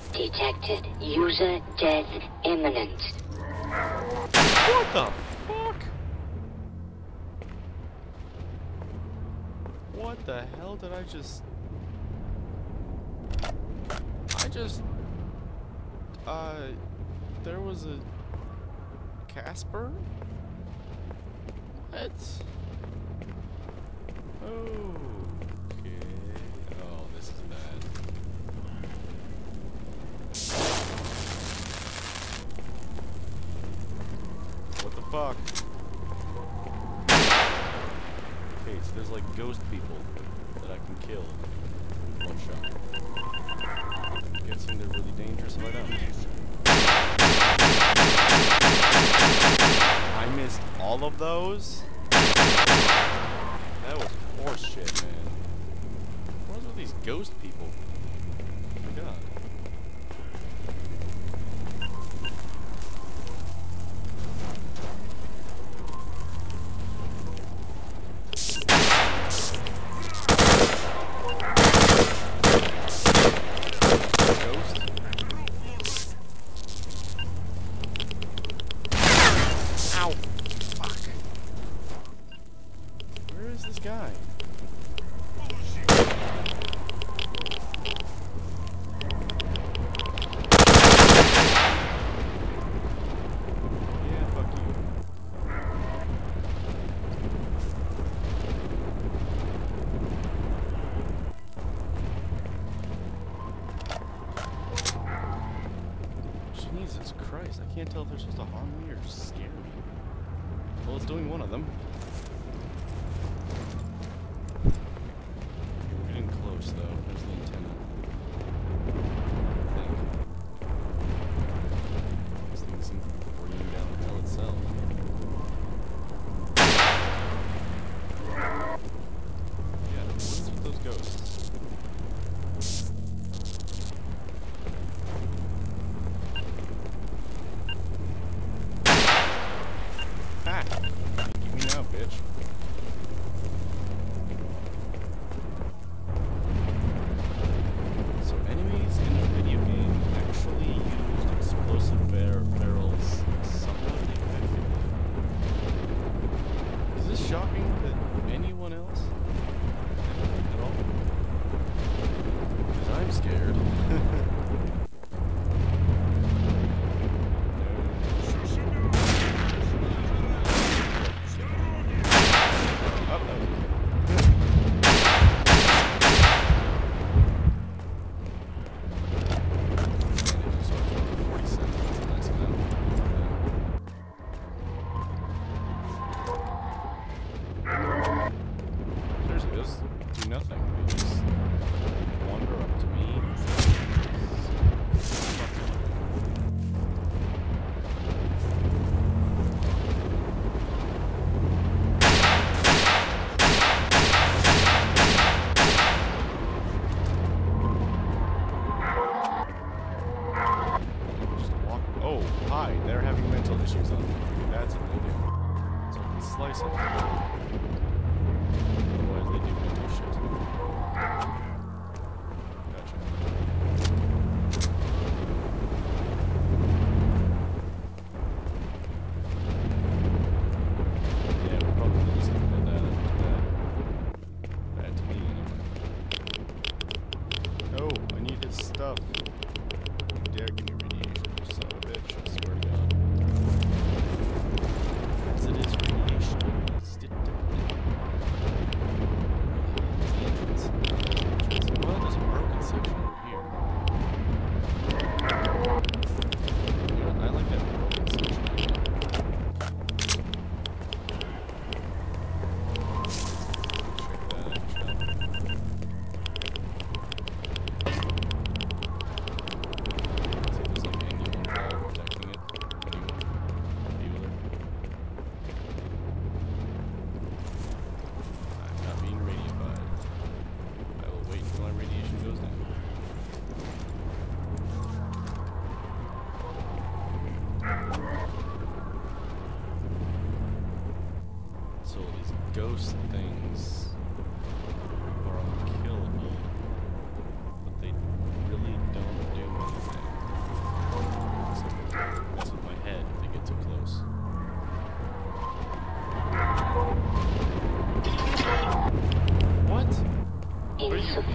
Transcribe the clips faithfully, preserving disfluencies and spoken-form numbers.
Detected. User death imminent. What the fuck? What the hell did I just... I just... Uh... There was a... Casper? What? Okay. Oh, this is bad. What the fuck? Okay, so there's like ghost people that I can kill in one shot. I'm guessing they're really dangerous if I don't. I missed all of those? That was horse shit, man. What is with these ghost people? Oh my god. Guy. Yeah, fuck you. Jesus Christ, I can't tell if they're supposed to harm me or just scare me. Well, it's doing one of them. We're getting close, though. There's the antenna. I think. This thing seems to be bringing down hell itself. Yeah, what is with those ghosts? Ah! Give me now, bitch. Shocking to anyone else at all? Because I'm scared. Do nothing. They just wander up to me. Just walk. Oh, hi. They're having mental issues on me. That's what they do. So I can slice it. Otherwise, they do mental shit. Gotcha. Yeah, we're probably just gonna put that after that. Bad to me, anyway. Oh, I need his stuff. You dare give me radiation, you son of a bitch. I swear to God. As it is radiation, stick to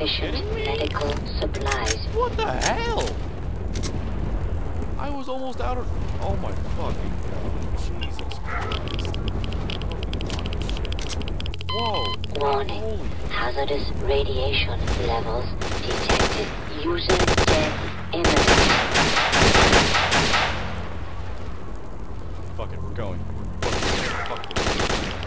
insufficient medical supplies. What the hell? I was almost out of. Oh my fucking god. Jesus Christ. Whoa. Warning. Holy. Hazardous radiation levels detected. User death imminent. Fuck it, we're going. Fuck it. Fuck it.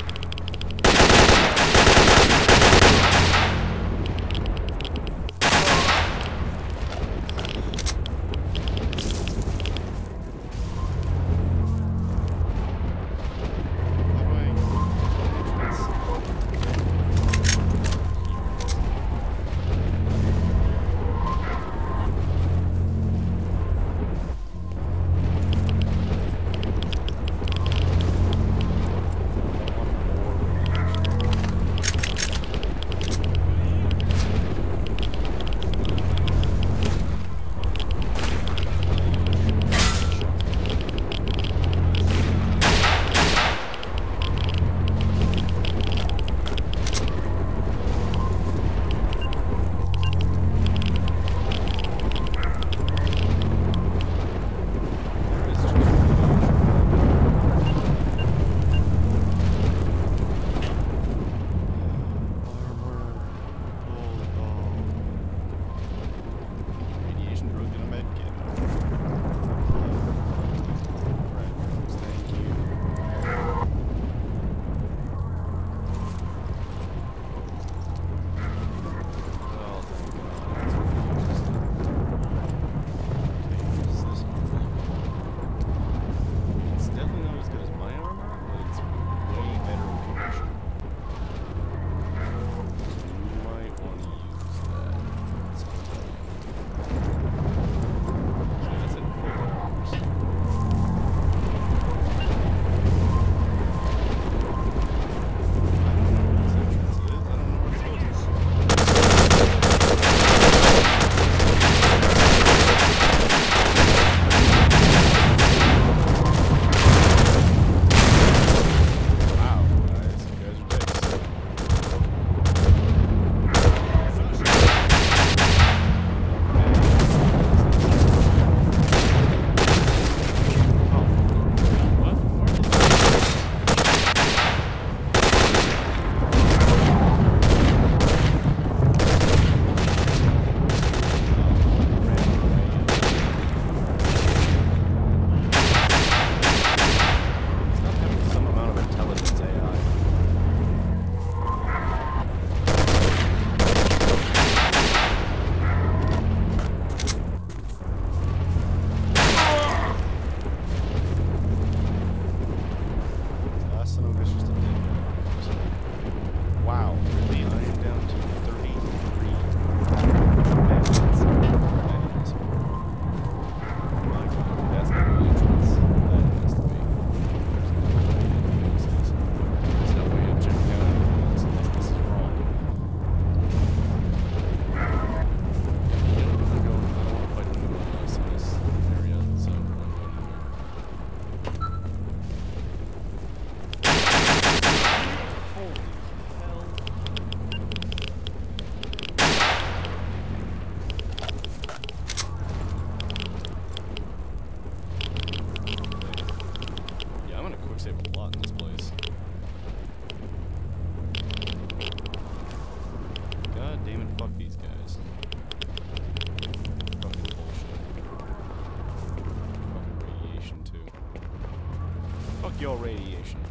Your radiation.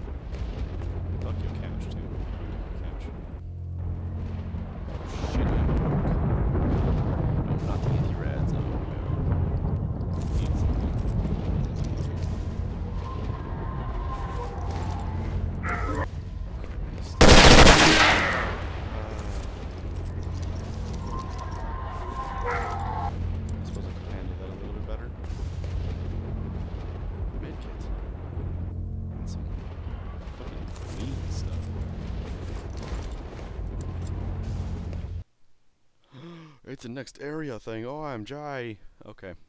Fuck your couch, too. Couch. Oh, shit. No, not the anti-rads. Oh, yeah. Need something. Uh, I suppose I could handle that a little bit better. Medkit. Some fucking neat stuff. It's the next area thing. Oh, I'm Jai. Okay.